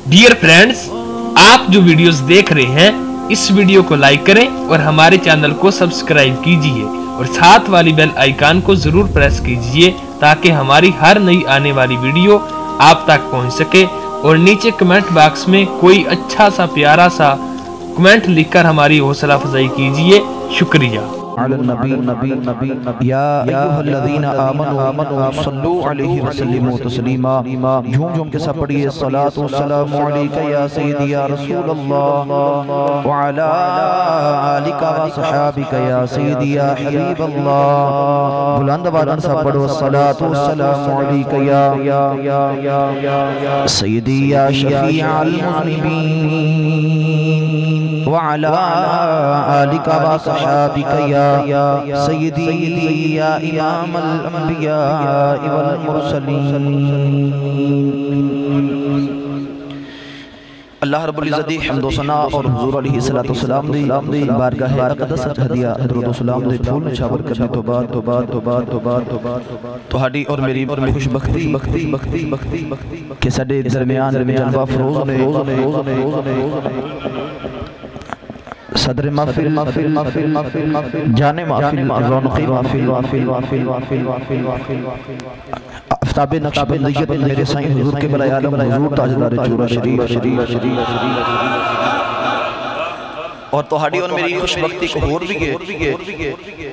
Dear friends, आप जो videos देख रहे हैं इस वीडियो को लाइक करें और हमारे चैनल को सब्सक्राइब कीजिए और साथ वाली बेल आइकन को जरूर प्रेस कीजिए ताकि हमारी हर नई आने वाली वीडियो आप तक पहुंच सके। और नीचे कमेंट बॉक्स में कोई अच्छा सा प्यारा सा कमेंट लिखकर हमारी हौसला अफजाई कीजिए। शुक्रिया। या अय्युहल्लज़ीना आमनू सल्लु अलैहि वसल्लिमू तस्लीमा। झूम झूम के सब पढ़िए सलातु सलामु अलैका या सय्यदी या रसूलल्लाह व अला आलिका व सहाबिका या सय्यदी या हबीबल्लाह। बुलंद आवाज़ से पढ़ो सलातु सलामु अलैका या सय्यदी या शफीअल मुज़निबीन व अला आलिका व सहाबिका या सय्यदी या इमामल अंबिया वल मुरसलीन। अल्लाह रब्बुल इज़्ज़त हम्दो सना और हुजूर अलैहि सलातो सलाम दी बारगाह अक़दस हदिया दरूद सलाम दे फूल निछावर करने तो बाद ਤੁਹਾਡੀ और मेरी खुशबख्ती के साडे दरमियान जलवा फरोज ने सदर महफिल जाने महफिल आफ्ताबे नक्शबंदियत मेरे साईं हुजूर के बलाय आलम हुजूर ताजदार चूरा शरीफ और तोहाड़ी और मेरी खुशबख्ती को होर भी है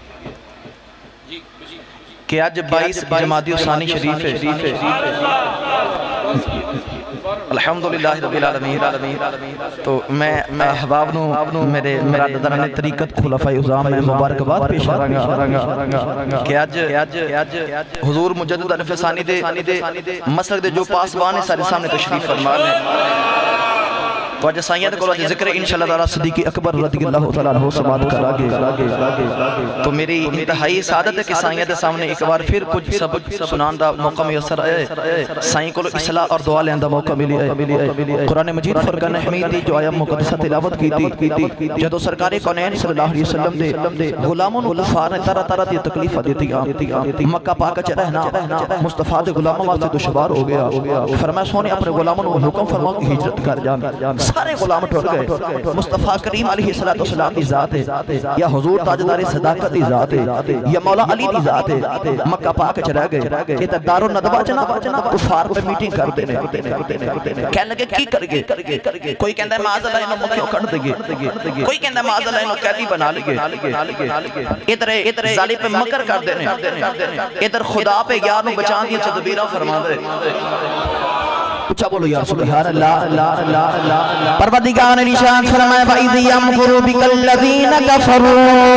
कि आज 22 जमादी उसानी शरीफ है। अल्हम्दुलिल्लाह रब्बिल आलमीन। तो मैं अहबाब नु मेरे दराने तरीकत खुलफाए उज़ाम में मुबारकबाद पेश करांगा कि आज हुजूर मुजद्दिद अनफसानी दे मसलक दे जो पासबान है सारे सामने तशरीफ फरमा है। तो आज साईं को जिक्र इंशाअल्लाह ताला सिद्दीक़ अकबर रज़ियल्लाहु तआला अन्हु समाअत करांगे। तो मेरी इंतहाई सादत है कि साईं के सामने एक बार फिर कुछ सबक सुनाने दा मौका मुयस्सर है। साईं को इस्लाह और दुआ लेने दा मौका मिली है। कुरान मजीद फुरकान हमीद दी जो आयत मुक़द्दसा तिलावत की जदों सरकार कौनैन सल्लल्लाहु अलैहि वसल्लम दे गुलामों नु कुफार ने तरह तरह दी तकलीफां देती मक्का पाक च रहना मुस्तफा दे गुलामों वास्ते दुश्वार हो गया। फरमाया सोने अपने गुलामों नु हुक्म फरमाओ कि हिजरत कर जान। सारे गुलाम टुट गए। मुस्तफा करीम अलैहि सलातो सलाम की जात है या हुजूर ताजदार सदाकत की जात है या मौला अली की जात है। मक्का पाक च रह गए। ये दारो नदवा जना कुफार पे मीटिंग करते ने कहने लगे की करगे। कोई कहंदा है माज़ अल्लाह इनो मुखियो कट देगे, कोई कहंदा माज़ अल्लाह इनो कैदी बना लेगे। इधर जालिम पे मकर कर देने, इधर खुदा पे यार नु बचाने दी तदबीरां फरमा दे। उच्चा बोलो या सुभान अल्लाह। परवरदिगार ने निशान फरमाया वइद यमकुरु बिकल्लज़ीना कफरू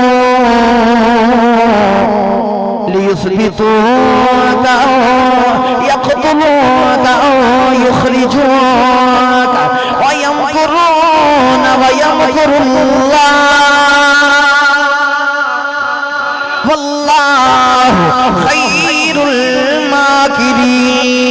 लियुस्बितूका यक़तुलूका युख़रिजूका व यमकुरून व यमकुरुल्लाह वल्लाहु खैरुल माकिरीन।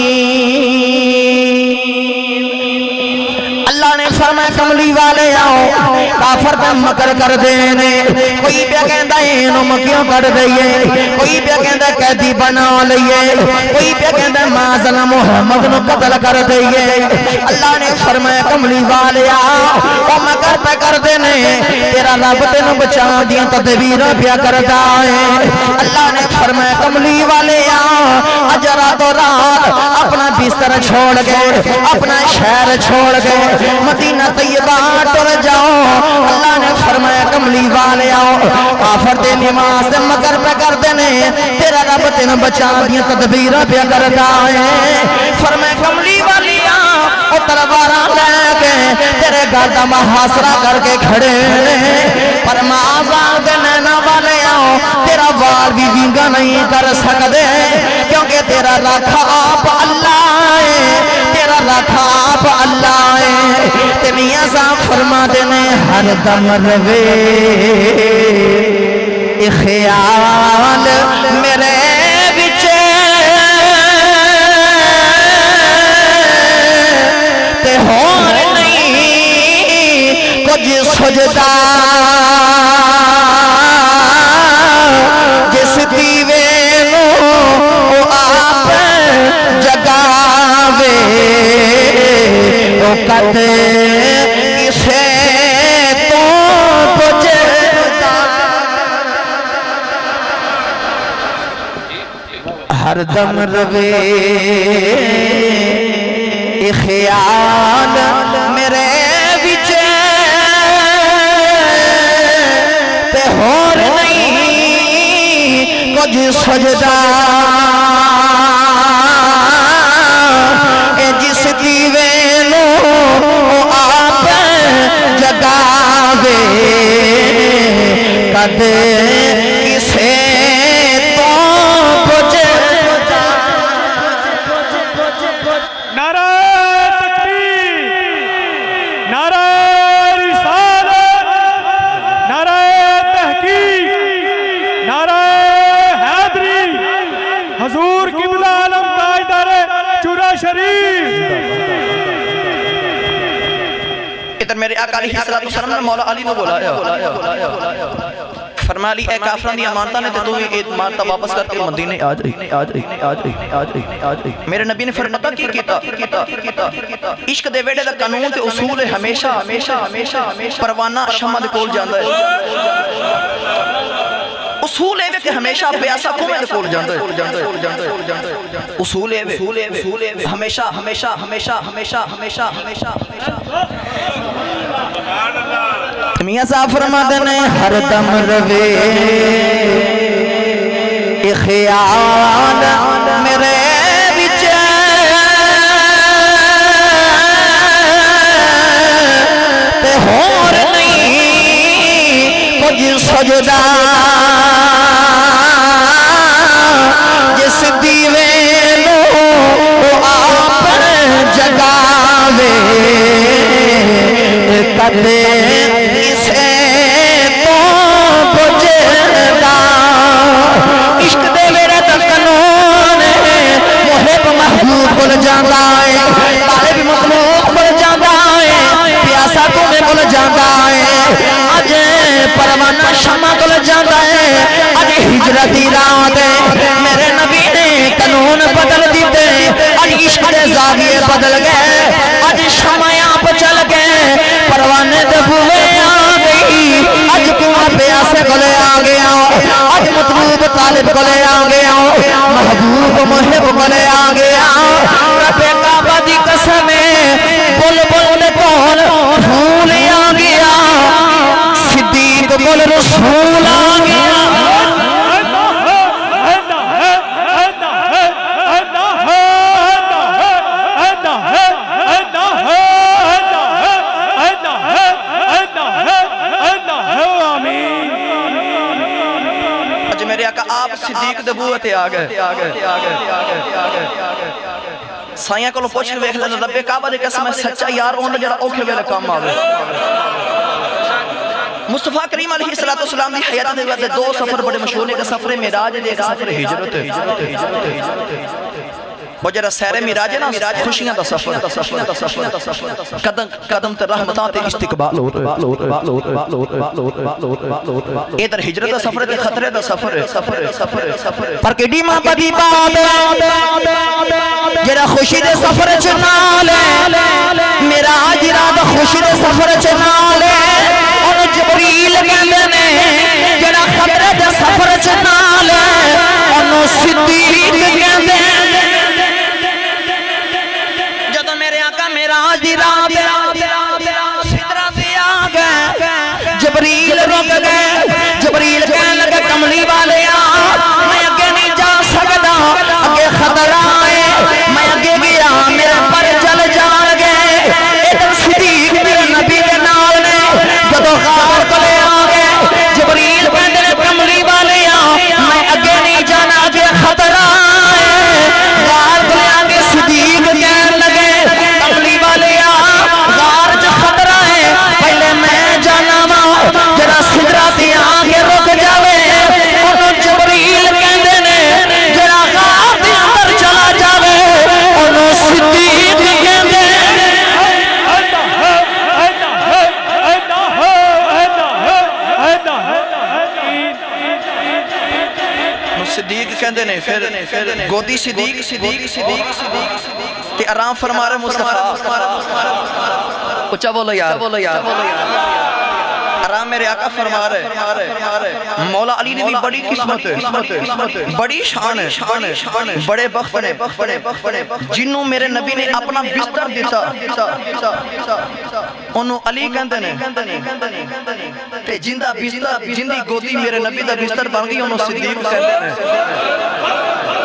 फरमाया कमली वाले आओ काफर पे मकर कर देने। कोई पे कहंदा इनो मक्यों कर दईए, कोई पे कहंदा कैदी बना लईए, कोई पे कहंदा माज़ल मोहम्मद नु कत्ल कर दईए। अल्लाह ने फरमाया कमली वाले आओ ओ मकर पे कर देने तेरा रब तेनु बचा दियां तदबीरां पिया करदा है। अल्लाह ने फरमाया कमली वाले आओ अजरा तो रात अपना बिस्तर छोड़ गए, अपना शहर छोड़ गए, मदीना तैयबा टुर जाओ। अल्लाह ने फरमाया कमली वाले आओ काफर दे नमाज से मकर पे कर देने तेरा रब तेन बचा दियां तदबीरां पे करदा है। फरमाया कमली वाले आओ ओ तलवारां लेके तेरे घर दा मुहासरा करके खड़े पर आजाद दे नैना वाले आओ तेरा वाल भी विंगा नहीं कर सकदे क्योंकि तेरा राखा आप अल्लाह है, तेरा राखा आप अल्लाह है। ते मियां साहब फरमाते ने हर दम रवे ख्याल मेरे विच ते होर नहीं कुछ सुझदा जिस दीवे नो आप जगावे دم روے خیال میرے وچ تے ہور نہیں کچھ سجدہ اے جس دیوے نو آپ جگاوے کد کسے تو کچھ نعرہ تکبیر، نعرہ رسالت، نعرہ تحقیق، نعرہ حیدری، حضور قبلہ عالم تاجدار چورا شریف۔ ادھر میرے آقا علیہ السلام نے مولا علی نے بولایا، فرمایا علی اے کافران دی امانتہ نے تو یہ امانتہ واپس کر کے مدینے آ جائی۔ میرے نبی نے فرمایا کی کیتا عشق دے ویڑے دا قانون تے اصول ہے ہمیشہ پروانہ شمع دے کول جاندا ہے، اصول ہے کہ ہمیشہ پیاسا کنویں دے کول جاندا ہے، اصول ہے ہمیشہ میاں صاحب فرماتے ہیں ہر دم روے خیال میرے وچ تے ہور نہیں کچھ سجدہ جس دیوے نو آپ جگاوے کدے بول جاندہ ہے طالب مخلوق بول جاندہ ہے پیاسا تمہیں بول جاندہ ہے آج پروانہ شمع بول جاندہ ہے آج ہجرتی رات ہے میرے نبی نے قانون بدل دیتے آج عشق دے زاویے بدل گئے آج شمع آپ چل گئے پروانے دے بوئے آ گئی آج کنواں پیاسے گلے آ گیا آج مطلوب طالب گلے آ گیا محبوب محب گلے آ گیا رب کعبہ دی قسم بول دے کول پھول آ گیا صدیق بول رسول آ گیا میرے آقا آپ صدیق دبوتے آگئے سائیاں کو پوچھ کے ویکھ لینا رب کعبہ دے قسم سچا یار اون جڑا اوکھے ویلے کام آوے مصطفیٰ کریم علیہ السلام دی حیات دے وقت دو سفر بڑے مشہور ہیں، سفر معراج دے سفر ہجرت وہ جڑا سیر معراج ہے نا خوشیاں دا سفر قدم تے رحمتاں تے استقبال ادھر ہجرت دا سفر تے خطرے دا سفر پر کیڑی ماں بدی بات جڑا خوشی دے سفر چ نال معراج رات خوشی دے سفر چ نال اون جبریل کہندے نے جڑا خطرے دے سفر چ نال اون صدیق کہندے جبریل رک گئے جبریل کہنے لگے کملی والے میں اگے نہیں جا سکتا اگے خطرہ آئے میں اگے گیا میرے پر جل جان گئے ادھر صدیق میرے نبی کے نال نے جدو غار کو لے آگئے جبریل کہنے لگے کملی والے میں اگے نہیں جانا اگے خطرہ آئے غار کو لے آگے صدیق کہنے لگے کملی والے غار جو خطرہ ہے پہلے میں جانا جڑا سدرہ تے آگے رک جاوے انہوں جبریل کہندے نے جڑا غار دے اندر چلا جاوے انہوں صدیق کہندے صدیق کہندے نے پھر گودی صدیق تے آرام فرما رہے مصطفیٰ اچھا بولو یار آرام میرے آقا فرما رہے مولا علی نے بھی بڑی قسمت ہے، بڑی شان ہے، بڑے بخت نے جنہوں میرے نبی نے اپنا بستر دیتا انہوں علی کہندے نے تے جندہ بستر جندی گودی میرے نبی دا بستر بن گئی انہوں صدیق کہندے نے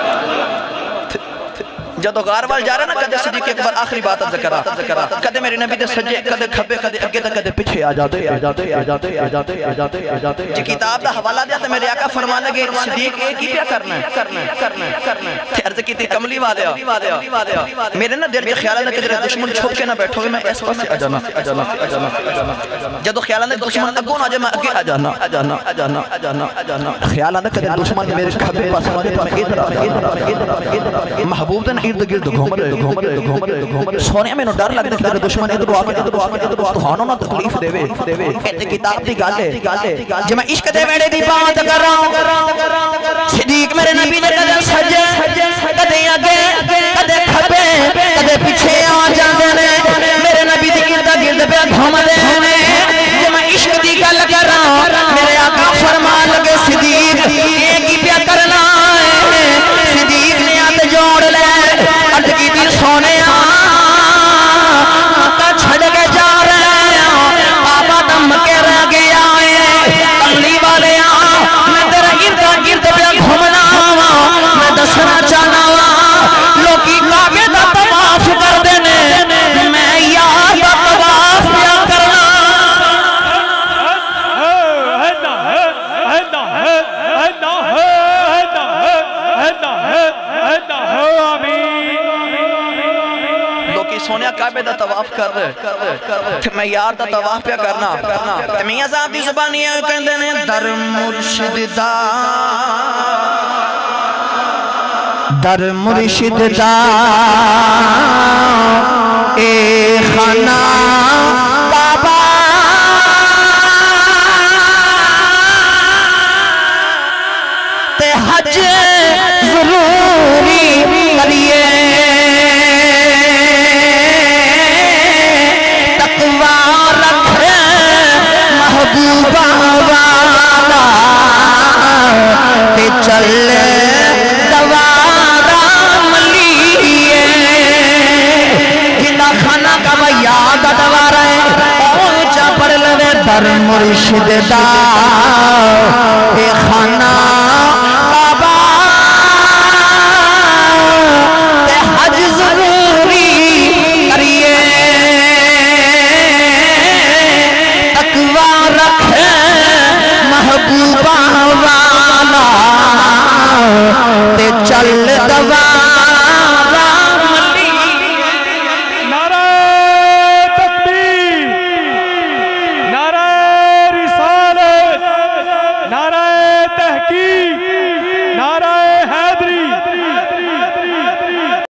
جدو غار وال جا رہا نا کدے صدیق اکبر آخری بات ذکرہ کدے میرے نبی دے سجے کدے کھبے کدے اگے تے کدے پیچھے آ جاتے جی کتاب دا حوالہ دیا تے میرے آقا فرما لگے صدیق ایک ہی پیا کرنا ہے تے عرض کی تھی کملی والیا میرے نا دیر خیال ہے کہ دشمن چھپ کے نہ بیٹھو گے میں اس پاس سے آ جانا جدو خیال ہے کہ دشمن اگوں نہ جائے میں اگے آ جانا خیال ہے کہ دشمن میرے کھبے پاس آنے تو میں ادھر محبوب دن ارد گرد گھوم رہے سونے میں نو ڈر لگ دے دشمن ادھر آگے تو ہانوں نہ تکلیف دے ایتے کتاب دی گالے جب میں عشق دے ویڑے دی بات کر رہا ہوں صدیق میرے نبی دے کدے سجے کدے آگے کدے کھبے کدے پیچھے آ جاندے نے میرے نبی دی گرد پہ گھوم رہے نے جب میں عشق دی گل کر رہا ہوں میرے آقا فرما لگے صدیق ایک ہی پیا کرنا ہے صدیق نے ہاتھ جوڑ لے عرض کی تھی سونے مکہ چھڑ کے جا رہے ہیں بابا دم کے رہ گیا ہے کملی والے میں تیرا گرد پہ گھومنا میں دسنا چاہنا لوکی کعبے دا طواف کر دینے میں یار دا طواف پیا کرنا سونیا کعبے دا طواف کر رہے میں یار دا طواف پہ کرنا میاں صاحب دی زبانی ہے کہندے نے در مرشد دا اے خانہ بابا تے حج ضروری کریے چل دوارا ملیے جنہ خانہ کا وہ یاد دوارا ہے اونچا پر لوے در مرشد دا اے خانہ